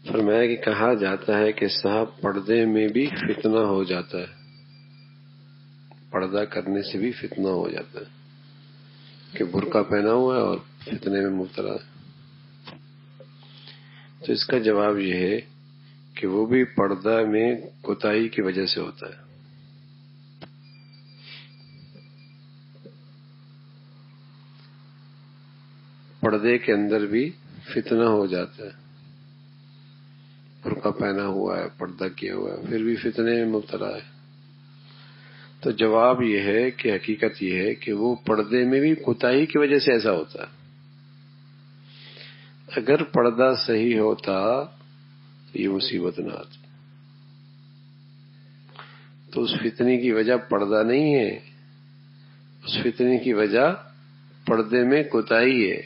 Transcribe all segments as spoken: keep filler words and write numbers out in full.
فرمایا کہ کہا جاتا ہے کہ صاحب پردے میں بھی فتنہ ہو جاتا ہے، پردہ کرنے سے بھی فتنہ ہو جاتا ہے کہ برقع پہنا ہوا ہے اور فتنے میں مبتلا ہے۔ تو اس کا جواب یہ ہے کہ وہ بھی پردہ میں کوتاہی کی وجہ سے ہوتا ہے۔ پردے کے اندر بھی فتنہ ہو جاتا ہے، برقع پہنا ہوا ہے، پردہ کیا ہوا ہے، پھر بھی فتنے میں مبتلا ہے۔ تو جواب یہ ہے کہ حقیقت یہ ہے کہ وہ پردے میں بھی کوتاہی کی وجہ سے ایسا ہوتا ہے۔ اگر پردہ صحیح ہوتا تو یہ مصیبت نہ آتی۔ تو اس فتنے کی وجہ پردہ نہیں ہے، اس فتنے کی وجہ پردے میں کوتاہی ہے،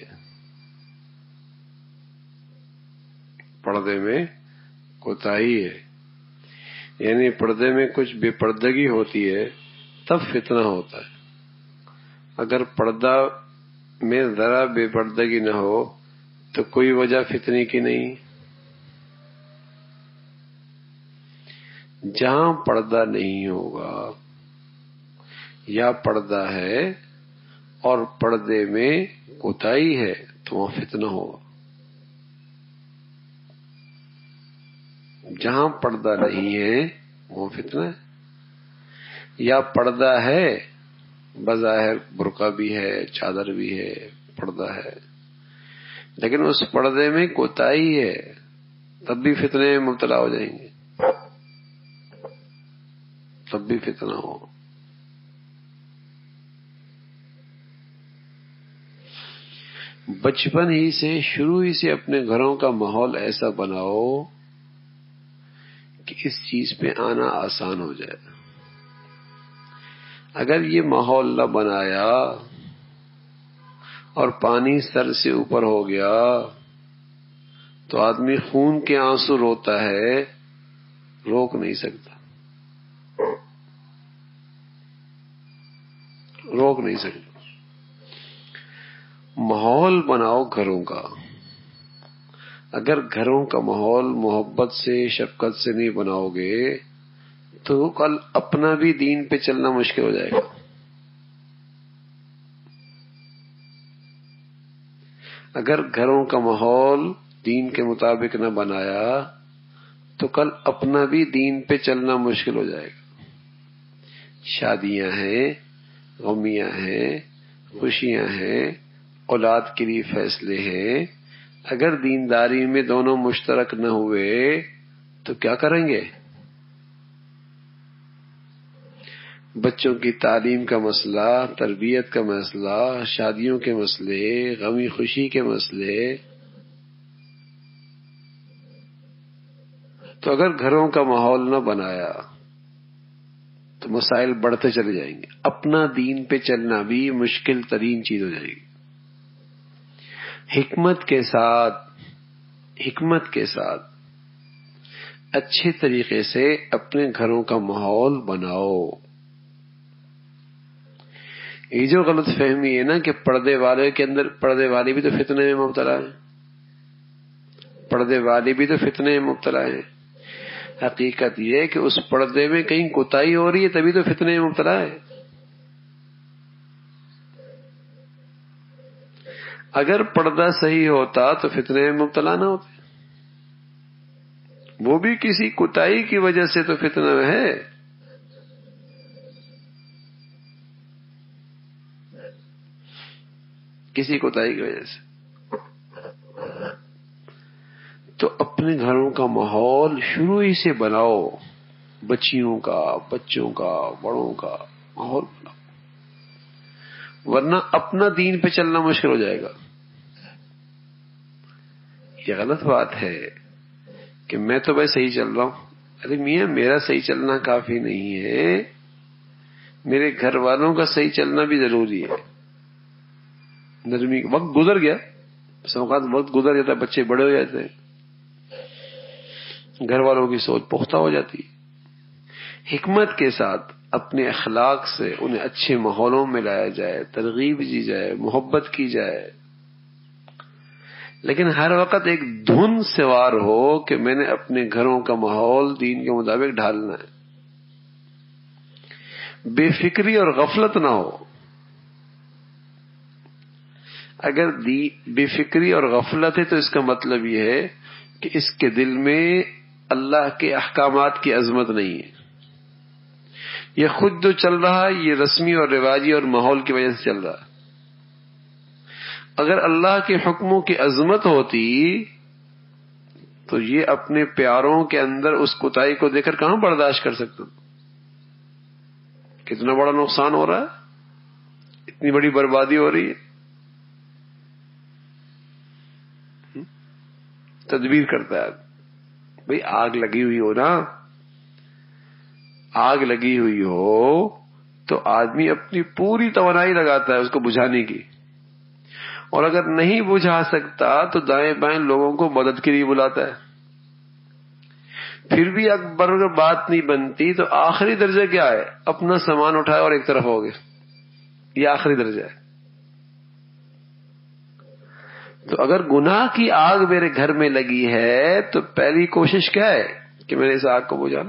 پردے میں کوتاہی ہے۔ یعنی پردے میں کچھ بے پردگی ہوتی ہے تب فتنہ ہوتا ہے۔ اگر پردہ میں ذرا بے پردگی نہ ہو تو کوئی وجہ فتنے کی نہیں۔ جہاں پردہ نہیں ہوگا یا پردہ ہے اور پردے میں کوتاہی ہے تو وہاں فتنہ ہوگا۔ جہاں پردہ نہیں ہے وہ فتنہ ہے، یا پردہ ہے بظاہر برقع بھی ہے، چادر بھی ہے، پردہ ہے، لیکن اس پردے میں کوتاہی ہے تب بھی فتنے میں مبتلا ہو جائیں گے، تب بھی فتنہ ہو۔ بچپن ہی سے، شروع ہی سے اپنے گھروں کا ماحول ایسا بناؤ کہ اس چیز پہ آنا آسان ہو جائے۔ اگر یہ ماحول نہ بنایا اور پانی سر سے اوپر ہو گیا تو آدمی خون کے آنسو روتا ہے، روک نہیں سکتا، روک نہیں سکتا۔ ماحول بناؤ گھروں کا۔ اگر گھروں کا ماحول محبت سے، شفقت سے نہیں بناؤ گے تو کل اپنا بھی دین پہ چلنا مشکل ہو جائے گا۔ اگر گھروں کا ماحول دین کے مطابق نہ بنایا تو کل اپنا بھی دین پہ چلنا مشکل ہو جائے گا۔ شادیاں ہیں، غمیاں ہیں، خوشیاں ہیں، اولاد کے لیے فیصلے ہیں، اگر دینداری میں دونوں مشترک نہ ہوئے تو کیا کریں گے؟ بچوں کی تعلیم کا مسئلہ، تربیت کا مسئلہ، شادیوں کے مسئلے، غمی خوشی کے مسئلے، تو اگر گھروں کا ماحول نہ بنایا تو مسائل بڑھتے چلے جائیں گے، اپنا دین پہ چلنا بھی مشکل ترین چیز ہو جائے گی۔ حکمت کے ساتھ حکمت کے ساتھ اچھے طریقے سے اپنے گھروں کا ماحول بناؤ۔ یہ جو غلط فہمی ہے نا کہ پردے والے کے اندر، پردے والی بھی تو فتنے میں مبتلا ہے، پردے والی بھی تو فتنے میں مبتلا ہے۔ حقیقت یہ ہے کہ اس پردے میں کہیں کوتاہی ہو رہی ہے تبھی تو فتنے میں مبتلا ہے۔ اگر پردہ صحیح ہوتا تو فتنے میں مبتلا نہ ہوتے، وہ بھی کسی کوتاہی کی وجہ سے تو فتنہ میں ہے۔ کسی کوتاہی کی وجہ سے تو اپنے گھروں کا ماحول شروع ہی سے بناؤ، بچیوں کا، بچوں کا، بڑوں کا ماحول بناؤ، ورنہ اپنا دین پہ چلنا مشکل ہو جائے گا۔ یہ غلط بات ہے کہ میں تو بھائی صحیح چل رہا ہوں۔ ارے میاں، میرا صحیح چلنا کافی نہیں ہے، میرے گھر والوں کا صحیح چلنا بھی ضروری ہے۔ نرمی، وقت گزر گیا، اوقات وقت گزر جاتا ہے، بچے بڑے ہو جاتے ہیں، گھر والوں کی سوچ پختہ ہو جاتی ہے۔ حکمت کے ساتھ اپنے اخلاق سے انہیں اچھے ماحولوں میں لایا جائے، ترغیب دی جائے، محبت کی جائے، لیکن ہر وقت ایک دھن سوار ہو کہ میں نے اپنے گھروں کا ماحول دین کے مطابق ڈھالنا ہے، بے فکری اور غفلت نہ ہو۔ اگر بے فکری اور غفلت ہے تو اس کا مطلب یہ ہے کہ اس کے دل میں اللہ کے احکامات کی عظمت نہیں ہے، یہ خود جو چل رہا ہے یہ رسمی اور رواجی اور ماحول کی وجہ سے چل رہا ہے۔ اگر اللہ کے حکموں کی عظمت ہوتی تو یہ اپنے پیاروں کے اندر اس کوتاہی کو دیکھ کر کہاں برداشت کر سکتا؟ کتنا بڑا نقصان ہو رہا ہے، اتنی بڑی بربادی ہو رہی ہے، تدبیر کرتا ہے۔ بھئی آگ لگی ہوئی ہو نا، آگ لگی ہوئی ہو تو آدمی اپنی پوری توانائی لگاتا ہے اس کو بجھانے کی، اور اگر نہیں بجھا سکتا تو دائیں بائیں لوگوں کو مدد کے لیے بلاتا ہے۔ پھر بھی اکبر اگر بات نہیں بنتی تو آخری درجہ کیا ہے؟ اپنا سامان اٹھائے اور ایک طرف ہو گئے، یہ آخری درجہ ہے۔ تو اگر گناہ کی آگ میرے گھر میں لگی ہے تو پہلی کوشش کیا ہے کہ میں نے اس آگ کو بجھانا۔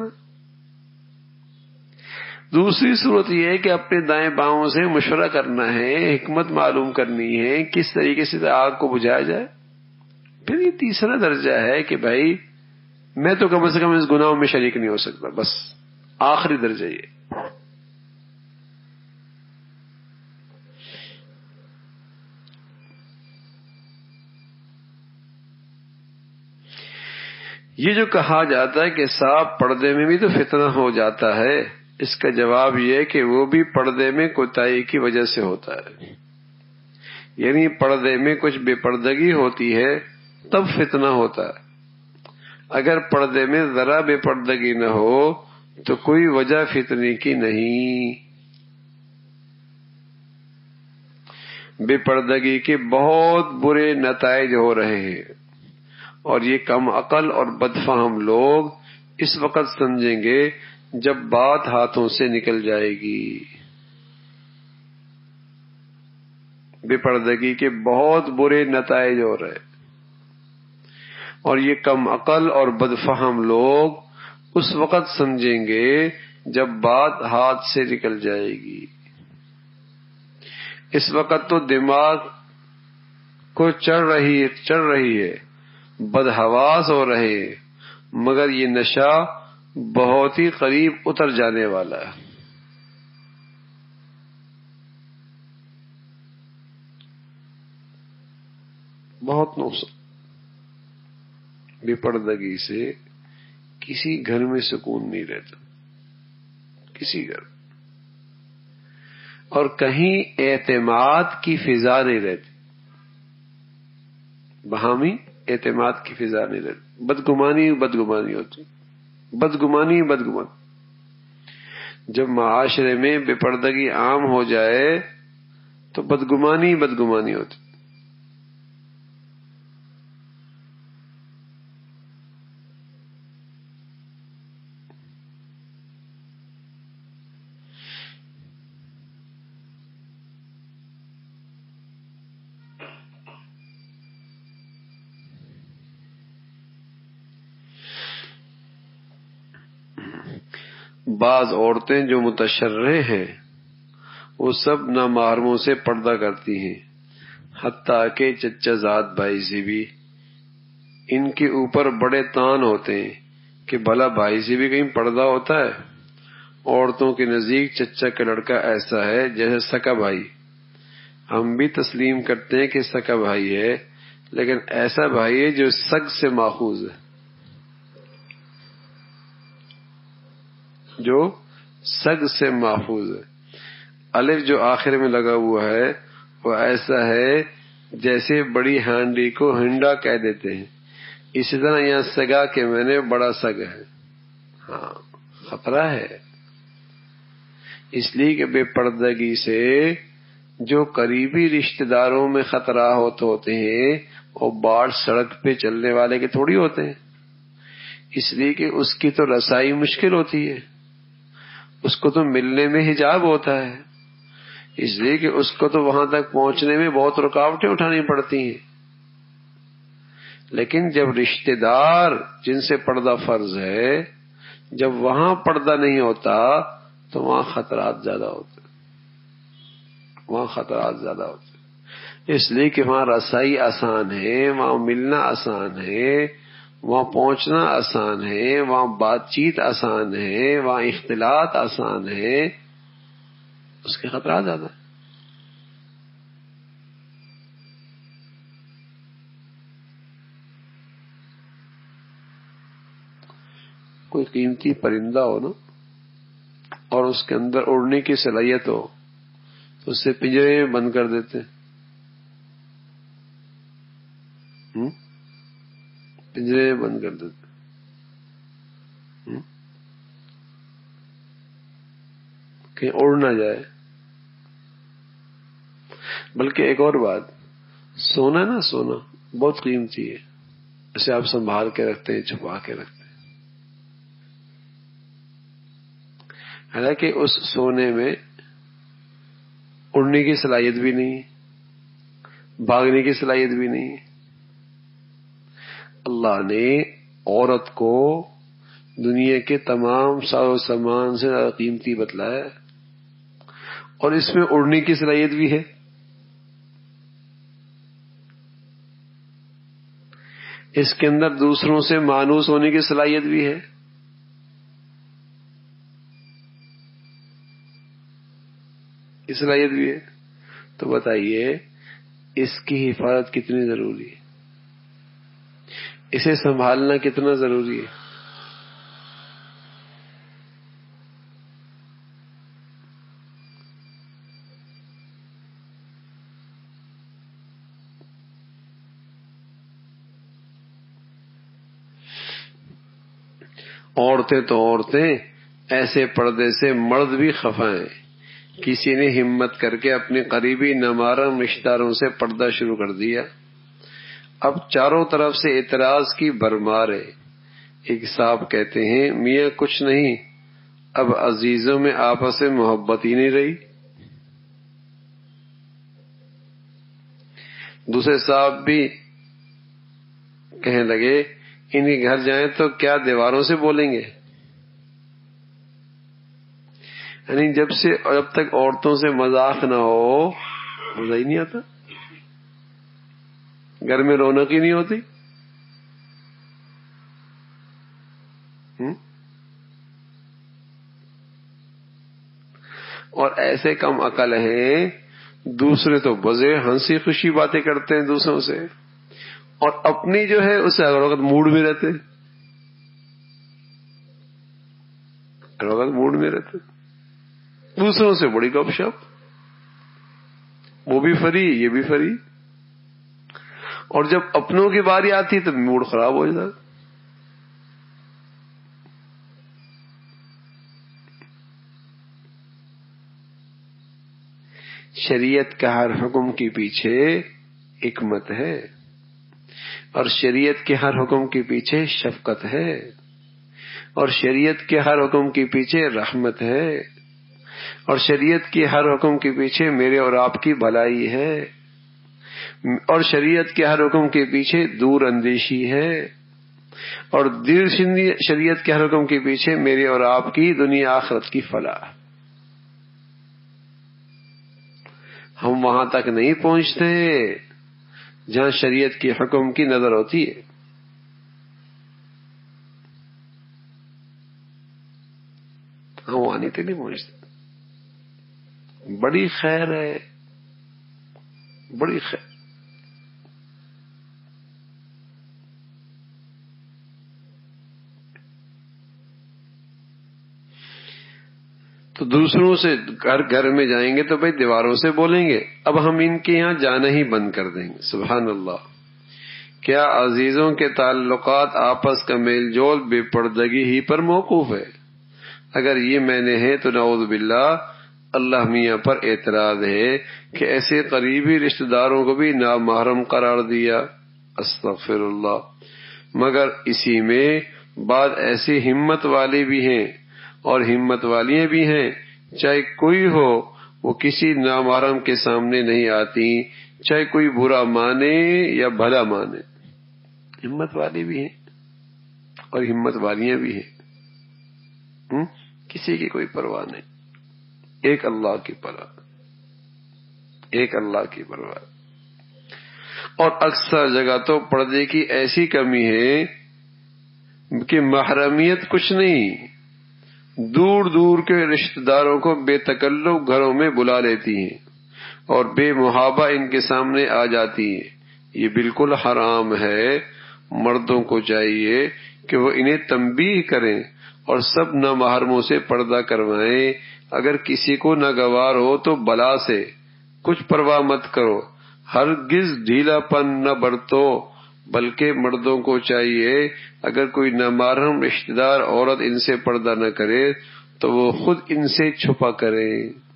دوسری صورت یہ ہے کہ اپنے دائیں باؤں سے مشورہ کرنا ہے، حکمت معلوم کرنی ہے کس طریقے سے آگ کو بجھایا جائے۔ پھر یہ تیسرا درجہ ہے کہ بھائی میں تو کم سے کم اس گناہ میں شریک نہیں ہو سکتا، بس آخری درجہ یہ۔ یہ جو کہا جاتا ہے کہ صاحب پردے میں بھی تو فتنہ ہو جاتا ہے، اس کا جواب یہ ہے کہ وہ بھی پردے میں کوتاہی کی وجہ سے ہوتا ہے، یعنی پردے میں کچھ بے پردگی ہوتی ہے تب فتنہ ہوتا ہے۔ اگر پردے میں ذرا بے پردگی نہ ہو تو کوئی وجہ فتنے کی نہیں۔ بے پردگی کے بہت برے نتائج ہو رہے ہیں، اور یہ کم عقل اور بدفہم لوگ اس وقت سمجھیں گے جب بات ہاتھوں سے نکل جائے گی۔ بے پردگی کے بہت برے نتائج ہو رہے، اور یہ کم عقل اور بدفہم لوگ اس وقت سمجھیں گے جب بات ہاتھ سے نکل جائے گی۔ اس وقت تو دماغ کو چڑھ رہی چڑھ رہی ہے، بدحواس ہو رہے ہیں، مگر یہ نشہ بہت ہی قریب اتر جانے والا ہے۔ بہت نقصان، بے پردگی سے کسی گھر میں سکون نہیں رہتا، کسی گھر، اور کہیں اعتماد کی فضا نہیں رہتی، باہمی اعتماد کی فضا نہیں رہتی، بدگمانی بدگمانی ہوتی، بدگمانی بدگمانی۔ جب معاشرے میں بے پردگی عام ہو جائے تو بدگمانی بدگمانی ہوتی۔ بعض عورتیں جو متشرع ہیں وہ سب نامحرموں سے پردہ کرتی ہیں، حتیٰ کہ چچا زاد بھائی سے بھی ان کے اوپر بڑے تان ہوتے ہیں کہ بھلا بھائی سے بھی کہیں پردہ ہوتا ہے۔ عورتوں کے نزدیک چچا کا لڑکا ایسا ہے جیسے سکا بھائی، ہم بھی تسلیم کرتے ہیں کہ سکا بھائی ہے، لیکن ایسا بھائی ہے جو سگ سے ماخوذ ہے، جو سگ سے محفوظ ہے۔ الف جو آخر میں لگا ہوا ہے وہ ایسا ہے جیسے بڑی ہانڈی کو ہنڈا کہہ دیتے ہیں، اسی طرح یہاں سگا کے میں نے بڑا سگ ہے۔ ہاں خطرہ ہے، اس لیے کہ بے پردگی سے جو قریبی رشتہ داروں میں خطرہ ہوتے ہیں وہ باڑ سڑک پہ چلنے والے کے تھوڑی ہوتے ہیں، اس لیے کہ اس کی تو رسائی مشکل ہوتی ہے، اس کو تو ملنے میں حجاب ہوتا ہے، اس لیے کہ اس کو تو وہاں تک پہنچنے میں بہت رکاوٹیں اٹھانی پڑتی ہیں۔ لیکن جب رشتہ دار جن سے پردہ فرض ہے جب وہاں پردہ نہیں ہوتا تو وہاں خطرات زیادہ ہوتے وہاں خطرات زیادہ ہوتے اس لیے کہ وہاں رسائی آسان ہے، وہاں ملنا آسان ہے، وہاں پہنچنا آسان ہے، وہاں بات چیت آسان ہے، وہاں اختلاط آسان ہے، اس کے خطرات زیادہ ہیں۔ کوئی قیمتی پرندہ ہو نا اور اس کے اندر اڑنے کی صلاحیت ہو تو اس سے پنجرے میں بند کر دیتے ہم؟ پنجرے میں بند کر دیتے ہم؟ کہیں اڑ نہ جائے۔ بلکہ ایک اور بات، سونا نا سونا بہت قیمتی ہے، اسے آپ سنبھال کے رکھتے ہیں، چھپا کے رکھتے ہیں، حالانکہ اس سونے میں اڑنے کی صلاحیت بھی نہیں، بھاگنے کی صلاحیت بھی نہیں۔ اللہ نے عورت کو دنیا کے تمام ساز و سامان سے زیادہ قیمتی بتلایا اور اس میں اڑنے کی صلاحیت بھی ہے۔ اس کے اندر دوسروں سے مانوس ہونے کی صلاحیت بھی ہے۔ اس صلاحیت بھی ہے، تو بتائیے اس کی حفاظت کتنی ضروری ہے، اسے سنبھالنا کتنا ضروری ہے۔ عورتیں تو عورتیں، ایسے پردے سے مرد بھی خفا ہیں۔ کسی نے ہمت کر کے اپنے قریبی نامحرم رشتہ داروں سے پردہ شروع کر دیا، اب چاروں طرف سے اعتراض کی بھرمار ہے۔ ایک صاحب کہتے ہیں میاں کچھ نہیں، اب عزیزوں میں آپس میں محبت ہی نہیں رہی۔ دوسرے صاحب بھی کہنے لگے انہیں گھر جائیں تو کیا دیواروں سے بولیں گے؟ یعنی جب سے جب تک عورتوں سے مذاق نہ ہو مزہ ہی نہیں آتا، گھر میں رونق ہی نہیں ہوتی۔ اور ایسے کم عقل ہیں، دوسرے تو بزے ہنسی خوشی باتیں کرتے ہیں دوسروں سے، اور اپنی جو ہے اسے ہر وقت موڈ میں رہتے ہر وقت موڈ میں رہتے دوسروں سے بڑی گپ شپ، وہ بھی فری یہ بھی فری، اور جب اپنوں کی باری آتی تو موڈ خراب ہو جاتا۔ شریعت کا ہر حکم کے پیچھے حکمت ہے، اور شریعت کے ہر حکم کے پیچھے شفقت ہے، اور شریعت کے ہر حکم کے پیچھے رحمت ہے، اور شریعت کے ہر حکم کے پیچھے میرے اور آپ کی بھلائی ہے، اور شریعت کے ہر حکم کے پیچھے دور اندیشی ہے، اور دیر شریعت کے ہر حکم کے پیچھے میرے اور آپ کی دنیا آخرت کی فلاح۔ ہم وہاں تک نہیں پہنچتے جہاں شریعت کے حکم کی نظر ہوتی ہے، ہم وہاں نہیں تک نہیں پہنچتے۔ بڑی خیر ہے، بڑی خیر۔ تو دوسروں سے گھر گھر میں جائیں گے تو بھائی دیواروں سے بولیں گے، اب ہم ان کے یہاں جانا ہی بند کر دیں گے۔ سبحان اللہ، کیا عزیزوں کے تعلقات آپس کا میل جول بے پردگی ہی پر موقوف ہے؟ اگر یہ میں نے ہے تو نعوذ باللہ اللہ میاں پر اعتراض ہے کہ ایسے قریبی رشتہ داروں کو بھی نامحرم قرار دیا۔ استغفر اللہ۔ مگر اسی میں بعض ایسی ہمت والے بھی ہیں اور ہمت والیاں بھی ہیں، چاہے کوئی ہو وہ کسی نامحرم کے سامنے نہیں آتی، چاہے کوئی برا مانے یا بھلا مانے۔ ہمت والی بھی ہیں اور ہمت والیاں بھی ہیں. ہم؟ کسی کی کوئی پرواہ نہیں, ایک اللہ کی پرواہ, ایک اللہ کی پرواہ. اور اکثر جگہ تو پردے کی ایسی کمی ہے کہ محرمیت کچھ نہیں, دور دور کے رشتہ داروں کو بے تکلف گھروں میں بلا لیتی ہیں اور بے محابہ ان کے سامنے آ جاتی ہیں. یہ بالکل حرام ہے. مردوں کو چاہیے کہ وہ انہیں تنبیہ کریں اور سب نامحرموں سے پردہ کروائیں. اگر کسی کو ناگوار ہو تو بلا سے کچھ پرواہ مت کرو, ہرگز ڈھیلا پن نہ برتو, بلکہ مردوں کو چاہیے اگر کوئی نامحرم رشتہ دار عورت ان سے پردہ نہ کرے تو وہ خود ان سے چھپا کرے.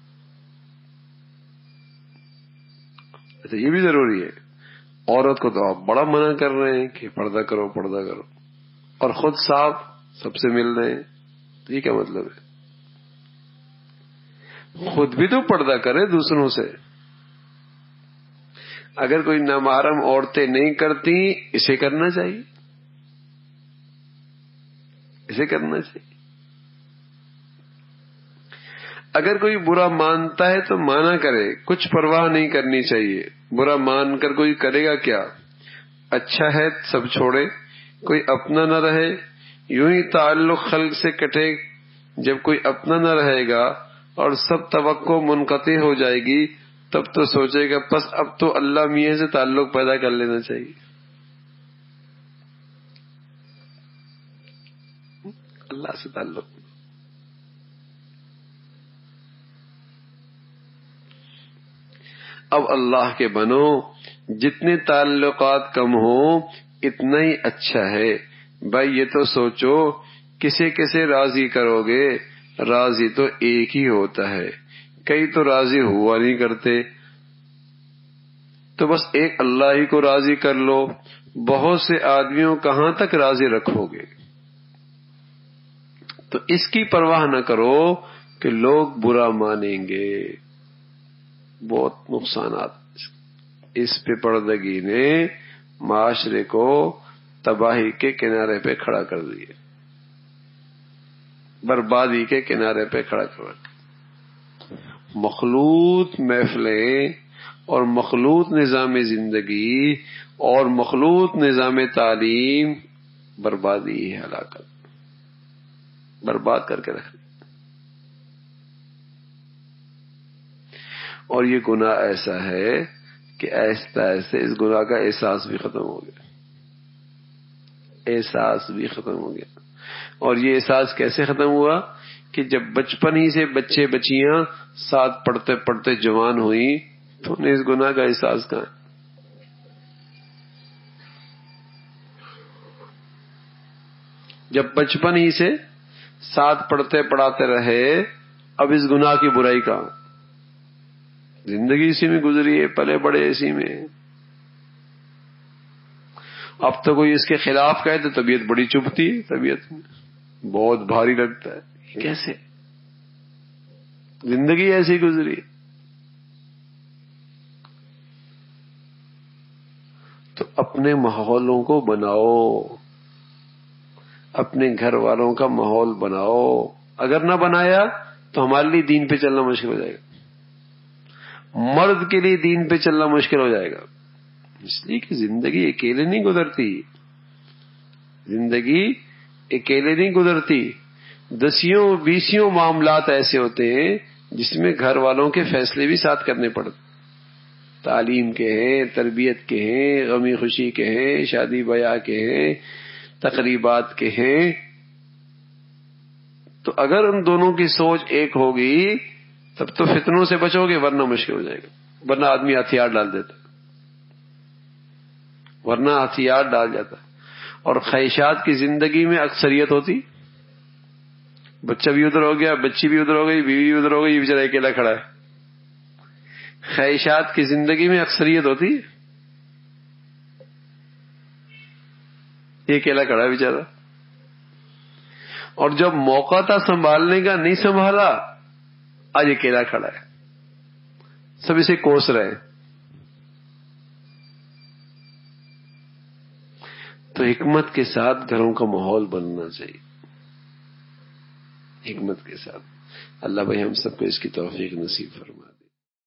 یہ بھی ضروری ہے. عورت کو تو آپ بڑا منع کر رہے ہیں کہ پردہ کرو پردہ کرو, اور خود صاحب سب سے مل رہے ہیں. تو یہ کیا مطلب ہے؟ خود بھی تو پردہ کرے دوسروں سے. اگر کوئی نامحرم عورتیں نہیں کرتی, اسے کرنا چاہیے, اسے کرنا چاہیے. اگر کوئی برا مانتا ہے تو مانا کرے, کچھ پرواہ نہیں کرنی چاہیے. برا مان کر کوئی کرے گا کیا؟ اچھا ہے سب چھوڑے, کوئی اپنا نہ رہے. یوں ہی تعلق خلق سے کٹے. جب کوئی اپنا نہ رہے گا اور سب توقع منقطع ہو جائے گی تب تو سوچے گا بس اب تو اللہ میاں سے تعلق پیدا کر لینا چاہیے. اللہ سے تعلق. اب اللہ کے بنو, جتنے تعلقات کم ہوں اتنا ہی اچھا ہے. بھائی یہ تو سوچو کسے کسے راضی کرو گے؟ راضی تو ایک ہی ہوتا ہے, کئی تو راضی ہوا نہیں کرتے. تو بس ایک اللہ ہی کو راضی کر لو. بہت سے آدمیوں کہاں تک راضی رکھو گے؟ تو اس کی پرواہ نہ کرو کہ لوگ برا مانیں گے. بہت نقصانات اس پہ پردگی نے معاشرے کو تباہی کے کنارے پہ کھڑا کر دیے, بربادی کے کنارے پہ کھڑا کر دیا. مخلوط محفلیں اور مخلوط نظام زندگی اور مخلوط نظام تعلیم بربادی ہے, ہلاکت, برباد کر کے رکھ. اور یہ گناہ ایسا ہے کہ آہستہ آہستہ اس گناہ کا احساس بھی ختم ہو گیا, احساس بھی ختم ہو گیا. اور یہ احساس کیسے ختم ہوا کہ جب بچپن ہی سے بچے بچیاں ساتھ پڑھتے پڑھتے جوان ہوئی تو انہیں اس گناہ کا احساس کہاں. جب بچپن ہی سے ساتھ پڑھتے پڑھاتے رہے, اب اس گناہ کی برائی کہاں. زندگی اسی میں گزری ہے, پلے بڑے اسی میں. اب تو کوئی اس کے خلاف کہے تو طبیعت بڑی چبھتی ہے, طبیعت میں بہت بھاری لگتا ہے. یہ کیسے؟ زندگی ایسی گزری. تو اپنے ماحولوں کو بناؤ, اپنے گھر والوں کا ماحول بناؤ. اگر نہ بنایا تو ہمارے لیے دین پہ چلنا مشکل ہو جائے گا, مرد کے لیے دین پہ چلنا مشکل ہو جائے گا. اس لیے کہ زندگی اکیلے نہیں گزرتی, زندگی اکیلے نہیں گزرتی. دسیوں بیسیوں معاملات ایسے ہوتے ہیں جس میں گھر والوں کے فیصلے بھی ساتھ کرنے پڑتے. تعلیم کے ہیں, تربیت کے ہیں, غمی خوشی کے ہیں, شادی بیاہ کے ہیں, تقریبات کے ہیں. تو اگر ان دونوں کی سوچ ایک ہوگی تب تو فتنوں سے بچو گے, ورنہ مشکل ہو جائے گا. ورنہ آدمی ہتھیار ڈال دیتا, ورنہ ہتھیار ڈال جاتا. اور خواہشات کی زندگی میں اکثریت ہوتی. بچہ بھی ادھر ہو گیا, بچی بھی ادھر ہو گئی, بیوی بھی ادھر ہو گئی, یہ بیچارہ اکیلا کھڑا ہے. خواہشات کی زندگی میں اکثریت ہوتی, یہ اکیلا کھڑا ہے بیچارہ. اور جب موقع تھا سنبھالنے کا نہیں سنبھالا, آج اکیلا کھڑا ہے, سب اسے کوس رہے. تو حکمت کے ساتھ گھروں کا ماحول بننا چاہیے، حکمت کے ساتھ۔ اللہ بھائی ہم سب کو اس کی توفیق نصیب فرما۔